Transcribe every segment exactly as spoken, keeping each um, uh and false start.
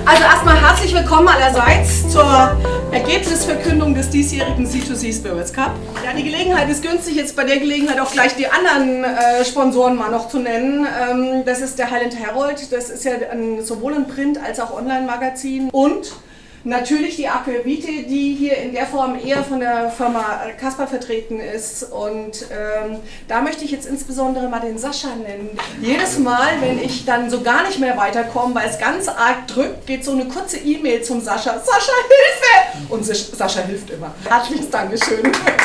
Also erstmal herzlich willkommen allerseits zur Ergebnisverkündung des diesjährigen C zwei C Spirits Cup. Ja, die Gelegenheit ist günstig, jetzt bei der Gelegenheit auch gleich die anderen äh, Sponsoren mal noch zu nennen. Ähm, das ist der Highland Herald, das ist ja ein, sowohl ein Print- als auch Online-Magazin, und natürlich die Aquavite, die hier in der Form eher von der Firma Caspar vertreten ist. Und ähm, da möchte ich jetzt insbesondere mal den Sascha nennen. Jedes Mal, wenn ich dann so gar nicht mehr weiterkomme, weil es ganz arg drückt, geht so eine kurze E-Mail zum Sascha. Sascha, Hilfe! Und Sascha hilft immer. Herzliches Dankeschön.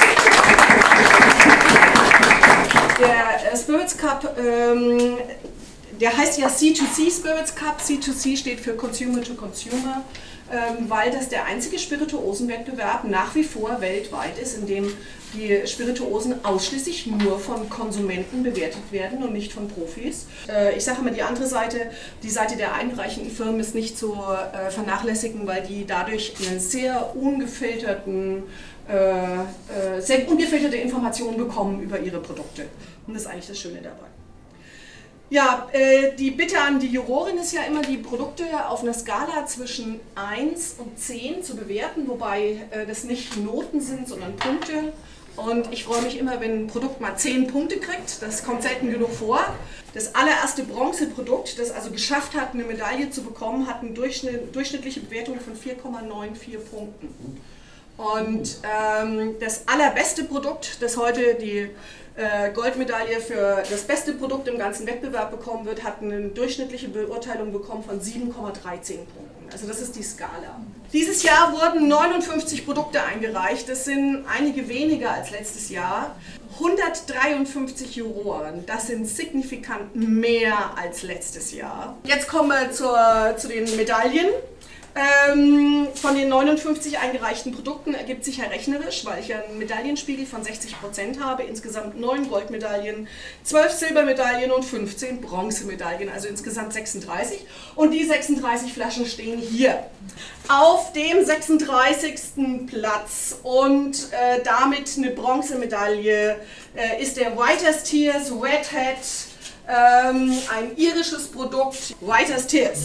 Der äh, Spirits Cup, ähm, der heißt ja C zwei C Spirits Cup. C zwei C steht für Consumer to Consumer. Ähm, weil das der einzige Spirituosenwettbewerb nach wie vor weltweit ist, in dem die Spirituosen ausschließlich nur von Konsumenten bewertet werden und nicht von Profis. Äh, ich sage immer, die andere Seite, die Seite der einreichenden Firmen ist nicht zu äh, vernachlässigen, weil die dadurch einen sehr ungefilterten, äh, äh, sehr ungefilterte Informationen bekommen über ihre Produkte. Und das ist eigentlich das Schöne dabei. Ja, äh, die Bitte an die Jurorin ist ja immer, die Produkte auf einer Skala zwischen eins und zehn zu bewerten, wobei äh, das nicht Noten sind, sondern Punkte. Und ich freue mich immer, wenn ein Produkt mal zehn Punkte kriegt. Das kommt selten genug vor. Das allererste Bronzeprodukt, das also geschafft hat, eine Medaille zu bekommen, hat eine Durchschnitt, durchschnittliche Bewertung von vier Komma vierundneunzig Punkten. Und ähm, das allerbeste Produkt, das heute die äh, Goldmedaille für das beste Produkt im ganzen Wettbewerb bekommen wird, hat eine durchschnittliche Beurteilung bekommen von sieben Komma dreizehn Punkten. Also das ist die Skala. Dieses Jahr wurden neunundfünfzig Produkte eingereicht. Das sind einige weniger als letztes Jahr. hundertdreiundfünfzig Juroren, das sind signifikant mehr als letztes Jahr. Jetzt kommen wir zur, zu den Medaillen. Ähm, von den neunundfünfzig eingereichten Produkten ergibt sich ja rechnerisch, weil ich ja einen Medaillenspiegel von sechzig Prozent habe, insgesamt neun Goldmedaillen, zwölf Silbermedaillen und fünfzehn Bronzemedaillen, also insgesamt sechsunddreißig. Und die sechsunddreißig Flaschen stehen hier auf dem sechsunddreißigsten Platz, und äh, damit eine Bronzemedaille äh, ist der Writer's Tears Redhead, ähm, ein irisches Produkt, Writer's Tears.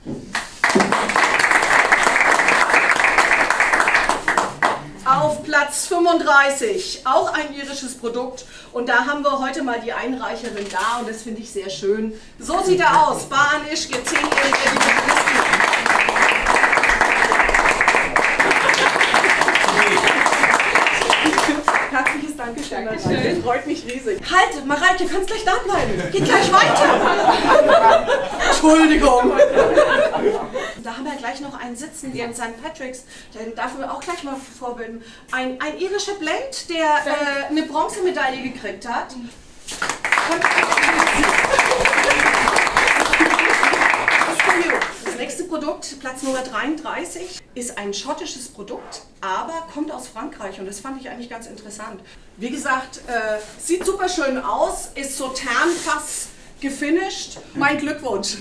Auf Platz fünfunddreißig, auch ein irisches Produkt, und da haben wir heute mal die Einreicherin da, und das finde ich sehr schön. So sieht er aus, Banisch, zehnjährige Herzliches Dankeschön, Mareike. Freut mich riesig. Halt, Mareike, du kannst gleich da bleiben. Geht gleich weiter. Entschuldigung. Da haben wir gleich noch einen sitzen von Sankt Patrick's, den darf wir auch gleich mal vorbilden. Ein, ein irischer Blend, der äh, eine Bronzemedaille gekriegt hat. Das nächste Produkt, Platz Nummer dreiunddreißig, ist ein schottisches Produkt, aber kommt aus Frankreich, und das fand ich eigentlich ganz interessant. Wie gesagt, äh, sieht super schön aus, ist so Thermfass gefinisht. Mein Glückwunsch!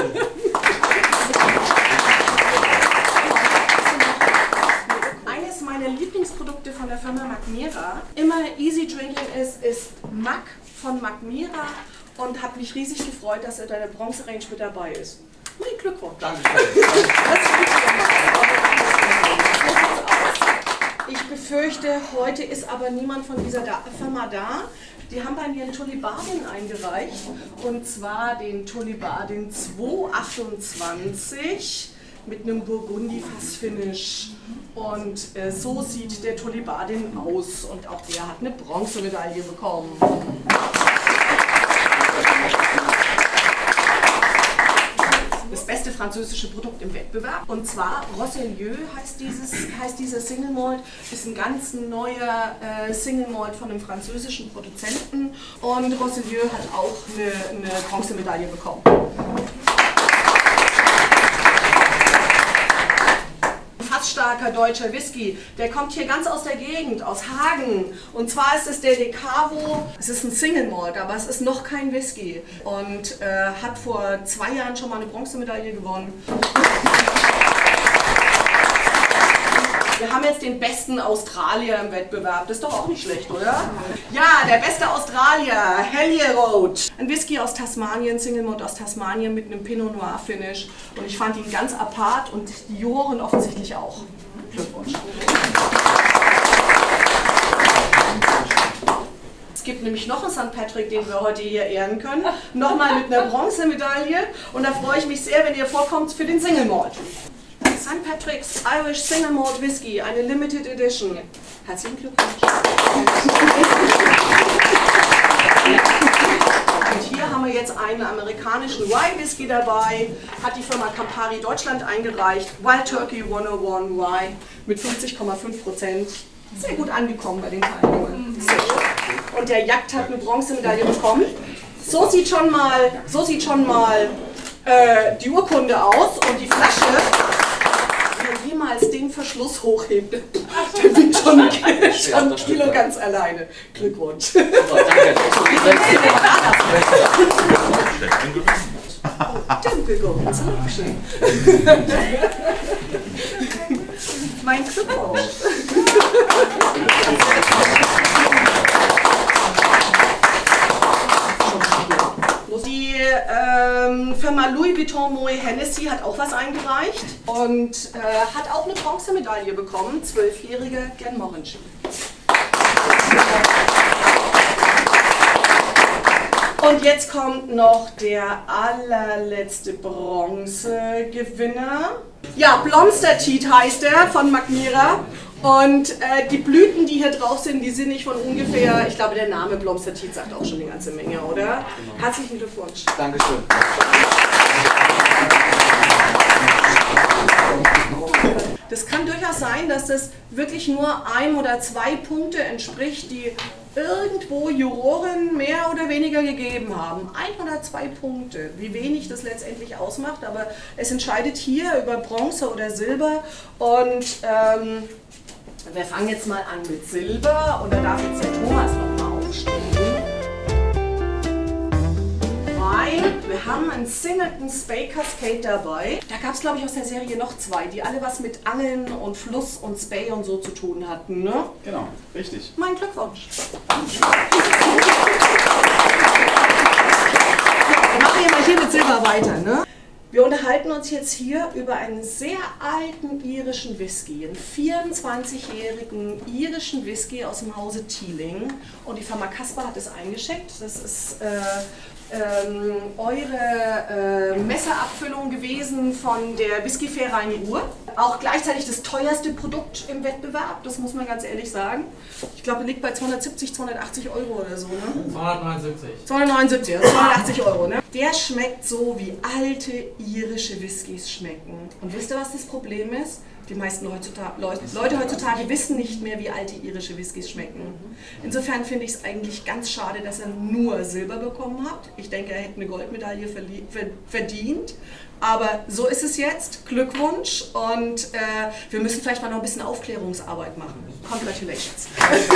Eines meiner Lieblingsprodukte von der Firma Magnera, immer easy drinking ist, ist Mag von Magnera, und hat mich riesig gefreut, dass er da der Bronze-Range mit dabei ist. Mein Glückwunsch! Dankeschön. Ich befürchte, heute ist aber niemand von dieser Firma da. Die haben bei mir einen Tullibardin eingereicht, und zwar den Tullibardin zweihundertachtundzwanzig mit einem Burgundi-Fassfinish. Und äh, so sieht der Tullibardin aus, und auch der hat eine Bronzemedaille bekommen. Das beste französische Produkt im Wettbewerb, und zwar Rosselieu heißt, dieses, heißt dieser Single Malt, ist ein ganz neuer äh, Single Malt von einem französischen Produzenten, und Rosselieu hat auch eine, eine Bronzemedaille bekommen. Starker deutscher Whisky, der kommt hier ganz aus der Gegend, aus Hagen, und zwar ist es der Decavo. Es ist ein Single Malt, aber es ist noch kein Whisky, und äh, hat vor zwei Jahren schon mal eine Bronzemedaille gewonnen. Wir haben jetzt den besten Australier im Wettbewerb. Das ist doch auch nicht schlecht, oder? Ja, der beste Australier, Hellier Road. Ein Whisky aus Tasmanien, Single Malt aus Tasmanien mit einem Pinot Noir Finish. Und ich fand ihn ganz apart und die Juroren offensichtlich auch. Glückwunsch. Es gibt nämlich noch einen Sankt Patrick, den wir heute hier ehren können. Nochmal mit einer Bronzemedaille. Und da freue ich mich sehr, wenn ihr vorkommt für den Single Malt. Sankt Patrick's Irish Single Malt Whisky, eine Limited Edition. Herzlichen Glückwunsch. Und hier haben wir jetzt einen amerikanischen Rye Whisky dabei. Hat die Firma Campari Deutschland eingereicht. Wild Turkey hunderteins Rye mit fünfzig Komma fünf Prozent. Sehr gut angekommen bei den Teilnehmern. Und der Jagd hat eine Bronzemedaille bekommen. So sieht schon mal, so sieht schon mal äh, die Urkunde aus und die Flasche. Wer jemals den Verschluss hochhebt, der wiegt schon, schon ein Kilo ganz alleine. Glückwunsch. Mein Glückwunsch. Die ähm, Firma Louis Vuitton Moet Hennessy hat auch was eingereicht und äh, hat auch eine Bronzemedaille bekommen, zwölfjährige Glenmorangie. Und jetzt kommt noch der allerletzte Bronzegewinner. Ja, Blomstertiet heißt er, von Magnera. Und äh, die Blüten, die hier drauf sind, die sind nicht von ungefähr, ich glaube, der Name Blomstertiet sagt auch schon eine ganze Menge, oder? Herzlichen Glückwunsch. Dankeschön. Das kann durchaus sein, dass das wirklich nur ein oder zwei Punkte entspricht, die irgendwo Juroren mehr oder weniger gegeben haben. Ein oder zwei Punkte, wie wenig das letztendlich ausmacht, aber es entscheidet hier über Bronze oder Silber und ähm, wir fangen jetzt mal an mit Silber und da darf jetzt der Thomas nochmal aufstehen. Weil wir haben einen Singleton Spey Cascade dabei. Da gab es, glaube ich, aus der Serie noch zwei, die alle was mit Angeln und Fluss und Spey und so zu tun hatten, ne? Genau, richtig. Mein Glückwunsch. Wir machen hier mal hier mit Silber weiter, ne? Wir unterhalten uns jetzt hier über einen sehr alten irischen Whisky, einen vierundzwanzigjährigen irischen Whisky aus dem Hause Teeling. Und die Firma Caspar hat es eingeschickt. Das ist äh, ähm, eure äh, Messerabfüllung gewesen von der Whiskyfähre in Ruhr. Auch gleichzeitig das teuerste Produkt im Wettbewerb, das muss man ganz ehrlich sagen. Ich glaube, liegt bei zweihundertsiebzig, zweihundertachtzig Euro oder so, ne? zweihundertneunundsiebzig. zweihundertneunundsiebzig, also zweihundertachtzig Euro, ne? Der schmeckt so, wie alte irische Whiskys schmecken. Und wisst ihr, was das Problem ist? Die meisten heutzutage, Leute, Leute heutzutage wissen nicht mehr, wie alte irische Whiskys schmecken. Insofern finde ich es eigentlich ganz schade, dass er nur Silber bekommen hat. Ich denke, er hätte eine Goldmedaille verdient. Aber so ist es jetzt. Glückwunsch und äh, wir müssen vielleicht mal noch ein bisschen Aufklärungsarbeit machen. Congratulations.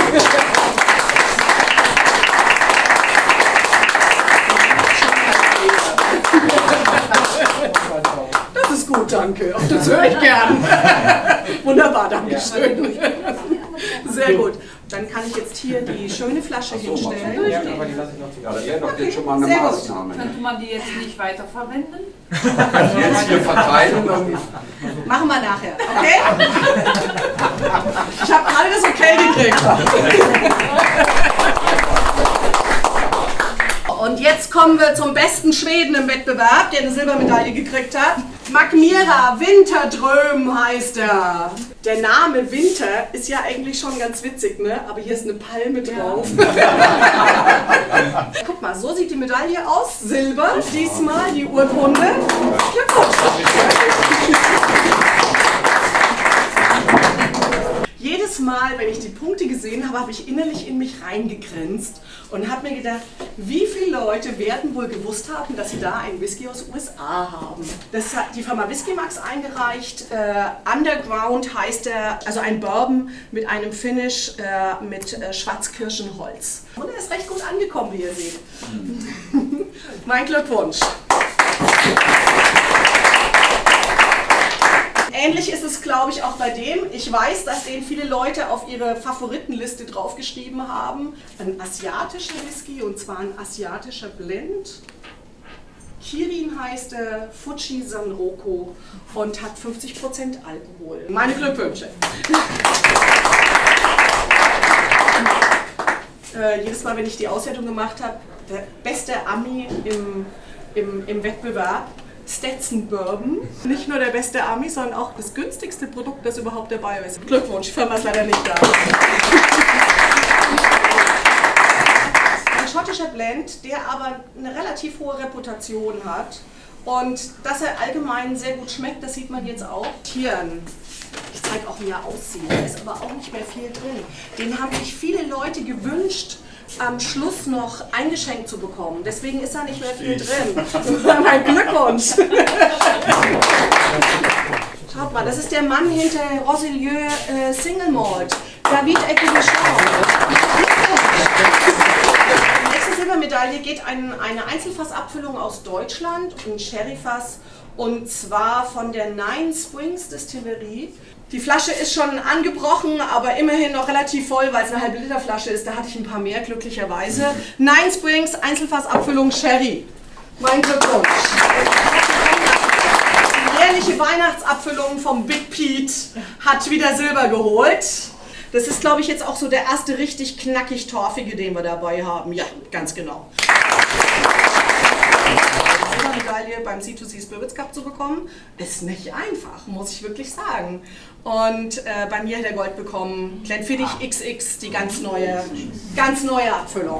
Das ist gut, danke. Das höre ich gern. Wunderbar, danke schön. Sehr gut. Dann kann ich jetzt hier die schöne Flasche so, hinstellen. Ja, aber die lasse ich noch zu. Ja, das wäre doch jetzt schon mal eine Sehr Maßnahme. Könnte Ne? man die jetzt nicht weiterverwenden? Jetzt hier verteilen und Machen wir nachher, okay? Ich habe gerade das Okay gekriegt. Und jetzt kommen wir zum besten Schweden im Wettbewerb, der eine Silbermedaille gekriegt hat. Magnera Winterdröm heißt er. Der Name Winter ist ja eigentlich schon ganz witzig, ne? Aber hier ist eine Palme drauf. Ja. Guck mal, so sieht die Medaille aus. Silber, diesmal die Urkunde. Glückwunsch! Jedes Mal, wenn ich die Punkte gesehen habe, habe ich innerlich in mich reingegrinst und habe mir gedacht, wie viele Leute werden wohl gewusst haben, dass sie da einen Whisky aus U S A haben. Das hat die Firma Whisky Max eingereicht. Äh, Underground heißt er, also ein Bourbon mit einem Finish äh, mit äh, Schwarzkirschenholz. Und er ist recht gut angekommen, wie ihr seht. Mein Glückwunsch. ähnlich ist es, glaube ich, auch bei dem. Ich weiß, dass den viele Leute auf ihre Favoritenliste draufgeschrieben haben. Ein asiatischer Whisky, und zwar ein asiatischer Blend. Kirin heißt er, Fuji Sanroko und hat fünfzig Prozent Alkohol. Meine Glückwünsche. äh, jedes Mal, wenn ich die Auswertung gemacht habe, der beste Ami im, im, im Wettbewerb, Stetson Bourbon. Nicht nur der beste Ami, sondern auch das günstigste Produkt, das überhaupt dabei ist. Glückwunsch, die Firma ist leider nicht da. Ein schottischer Blend, der aber eine relativ hohe Reputation hat. Und dass er allgemein sehr gut schmeckt, das sieht man jetzt auch. Hier, ich zeige auch, wie er aussieht. Da ist aber auch nicht mehr viel drin. Den haben sich viele Leute gewünscht, am Schluss noch eingeschenkt zu bekommen. Deswegen ist da nicht mehr viel drin. Mein Glückwunsch! Schaut mal, das ist der Mann hinter Roselieu äh, Single Malt. David Ecke-Deschamps. Die nächste Silbermedaille geht an eine Einzelfassabfüllung aus Deutschland, ein Sherryfass, und zwar von der Nine Springs Distillerie. Die Flasche ist schon angebrochen, aber immerhin noch relativ voll, weil es eine halbe Liter Flasche ist. Da hatte ich ein paar mehr, glücklicherweise. Nine Springs Einzelfassabfüllung Sherry. Mein Glückwunsch. Die jährliche Weihnachtsabfüllung vom Big Pete hat wieder Silber geholt. Das ist, glaube ich, jetzt auch so der erste richtig knackig torfige, den wir dabei haben. Ja, ganz genau. Silbermedaille beim C zwei C Spirits Cup zu bekommen, ist nicht einfach, muss ich wirklich sagen. Und äh, bei mir hat er Gold bekommen, Glenfiddich X X, die ganz neue, ganz neue Abfüllung.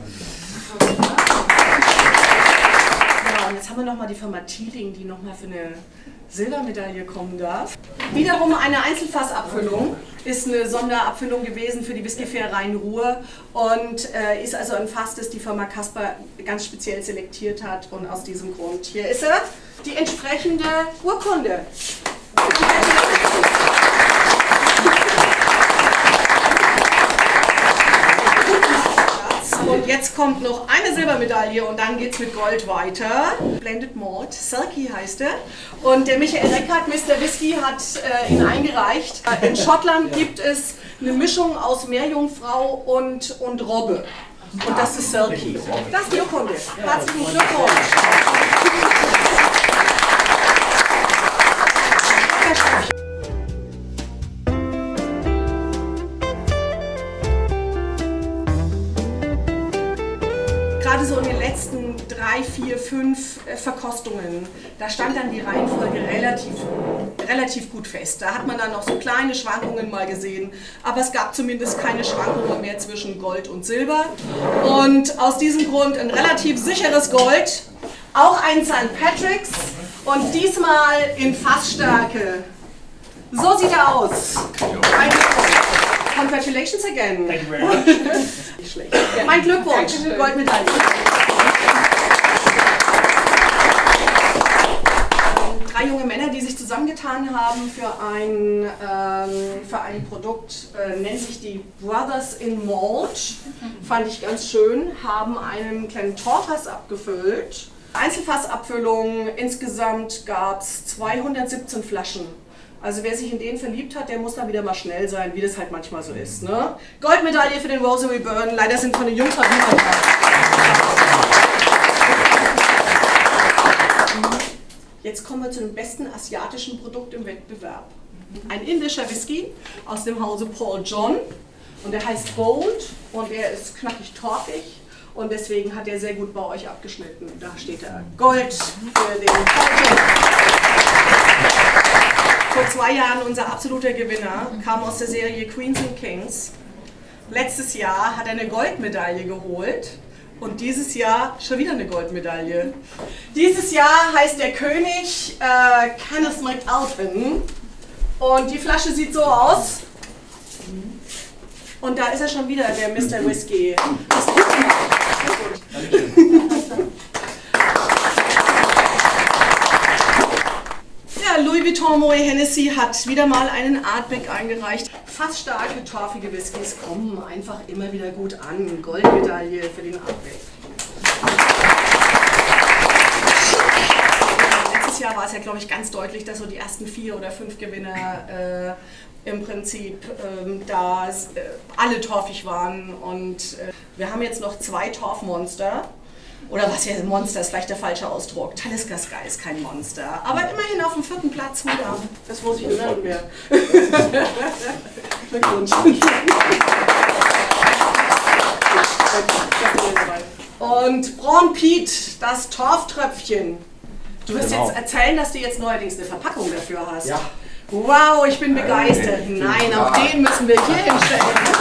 Ja, und jetzt haben wir nochmal die Firma Thieling, die nochmal für eine Silbermedaille kommen darf. Wiederum eine Einzelfassabfüllung, ist eine Sonderabfüllung gewesen für die Whisky-Fair Rhein-Ruhr und äh, ist also ein Fass, das die Firma Kasper ganz speziell selektiert hat, und aus diesem Grund hier ist er, die entsprechende Urkunde. Und jetzt kommt noch eine Silbermedaille und dann geht es mit Gold weiter. Blended Malt, Selkie heißt er. Und der Michael Reckert, Mister Whisky, hat äh, ihn eingereicht. In Schottland gibt es eine Mischung aus Meerjungfrau und, und Robbe. Und das ist Selkie. Das ist die Urkunde. Herzlichen Glückwunsch. Gerade so in den letzten drei, vier, fünf Verkostungen, da stand dann die Reihenfolge relativ, relativ gut fest. Da hat man dann noch so kleine Schwankungen mal gesehen, aber es gab zumindest keine Schwankungen mehr zwischen Gold und Silber. Und aus diesem Grund ein relativ sicheres Gold, auch ein Sankt Patrick's, und diesmal in Fassstärke. So sieht er aus. Congratulations again. Thank you very much. Nicht schlecht. Mein Glückwunsch, Goldmedaille. Drei junge Männer, die sich zusammengetan haben für ein, ähm, für ein Produkt, äh, nennt sich die Brothers in Malt. Fand ich ganz schön, haben einen kleinen Torfass abgefüllt. Einzelfassabfüllung, insgesamt gab es zweihundertsiebzehn Flaschen. Also wer sich in den verliebt hat, der muss dann wieder mal schnell sein, wie das halt manchmal so ist. Ne? Goldmedaille für den Rosary Burn. Leider sind von den Jungs halt niemand da. Jetzt kommen wir zu dem besten asiatischen Produkt im Wettbewerb. Ein indischer Whisky aus dem Hause Paul John. Und der heißt Bold und der ist knackig torfig. Und deswegen hat er sehr gut bei euch abgeschnitten. Da steht er Gold für den Paul John. Vor zwei Jahren unser absoluter Gewinner, kam aus der Serie Queens and Kings. Letztes Jahr hat er eine Goldmedaille geholt und dieses Jahr schon wieder eine Goldmedaille. Dieses Jahr heißt der König äh, Kenneth McAlpin und die Flasche sieht so aus. Und da ist er schon wieder, der Mister Whisky. Ja, Louis Vuitton Moet Hennessy hat wieder mal einen Artback eingereicht. Fast starke, torfige Whiskys kommen einfach immer wieder gut an. Goldmedaille für den Artback. Letztes Jahr war war es ja, glaube ich, ganz deutlich, dass so die ersten vier oder fünf Gewinner äh, im Prinzip ähm, da äh, alle torfig waren. Und äh, wir haben jetzt noch zwei Torfmonster. Oder was hier, Monster ist vielleicht der falsche Ausdruck. Talisker Sky ist kein Monster. Aber immerhin auf dem vierten Platz. Hurra. Das muss ich hören mehr. Glückwunsch. Und Braun Piet, das Torftröpfchen. Du wirst Genau. jetzt erzählen, dass du jetzt neuerdings eine Verpackung dafür hast. Ja. Wow, ich bin begeistert. Hey, Nein, ja. auch den müssen wir hier hinstellen.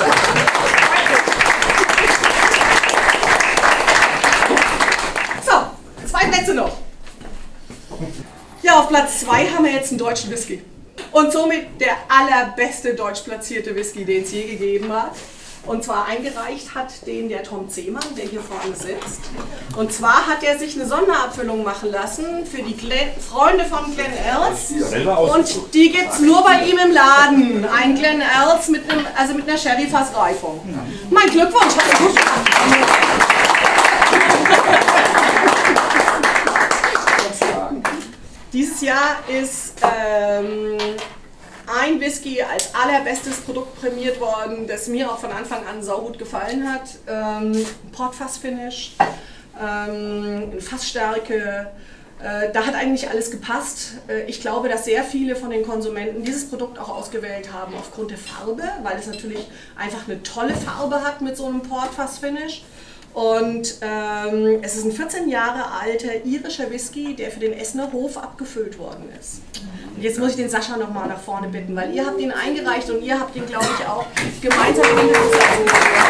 So, zwei Plätze noch. Ja, auf Platz zwei haben wir jetzt einen deutschen Whisky. Und somit der allerbeste deutsch platzierte Whisky, den es je gegeben hat. Und zwar eingereicht hat den der Tom Zehmann, der hier vorne sitzt. Und zwar hat er sich eine Sonderabfüllung machen lassen für die Glen Freunde von Glen Earls. Selber Und ausgesucht. die gibt es nur bei ihm im Laden. Ein Glen Earls mit, einem, also mit einer Sherry-Fassreifung. Mein Glückwunsch, hat er gut gemacht. Dieses Jahr ist ähm, ein Whisky als allerbestes Produkt prämiert worden, das mir auch von Anfang an saugut gefallen hat. Ähm, Portfass-Finish, ähm, Fassstärke, äh, da hat eigentlich alles gepasst. Äh, ich glaube, dass sehr viele von den Konsumenten dieses Produkt auch ausgewählt haben aufgrund der Farbe, weil es natürlich einfach eine tolle Farbe hat mit so einem Portfass-Finish. Und ähm, es ist ein vierzehn Jahre alter irischer Whisky, der für den Essener Hof abgefüllt worden ist. Und jetzt muss ich den Sascha noch mal nach vorne bitten, weil ihr habt ihn eingereicht und ihr habt ihn, glaube ich, auch gemeinsam in den Hof.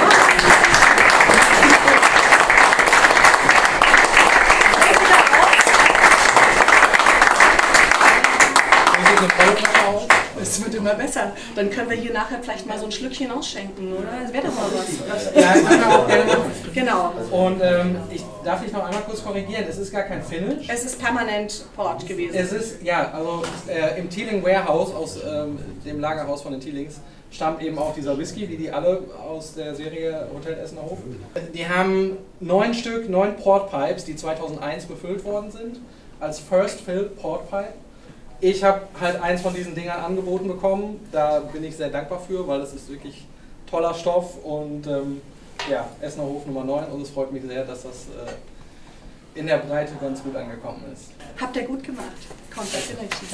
Es wird immer besser. Dann können wir hier nachher vielleicht mal so ein Schlückchen ausschenken, oder? Das wäre doch mal was. Ja, das können wir auch gerne machen. Genau. Und ähm, ich darf dich noch einmal kurz korrigieren, es ist gar kein Finish. Es ist permanent Port gewesen. Es ist, ja, also äh, im Teeling Warehouse, aus ähm, dem Lagerhaus von den Teelings, stammt eben auch dieser Whisky, wie die alle aus der Serie Hotel Essener Hof. Die haben neun Stück, neun Port Pipes, die zweitausendeins befüllt worden sind, als First Fill Port Pipe. Ich habe halt eins von diesen Dingern angeboten bekommen, da bin ich sehr dankbar für, weil es ist wirklich toller Stoff und ähm, ja, Essener Hof Nummer neun und es freut mich sehr, dass das äh, in der Breite ganz gut angekommen ist. Habt ihr gut gemacht. Congratulations.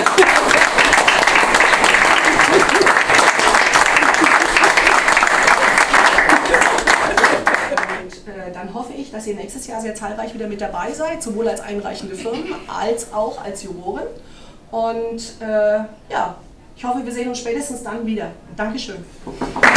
Und, äh, dann hoffe ich, dass ihr nächstes Jahr sehr zahlreich wieder mit dabei seid, sowohl als einreichende Firmen als auch als Juroren. Und äh, ja, ich hoffe, wir sehen uns spätestens dann wieder. Dankeschön.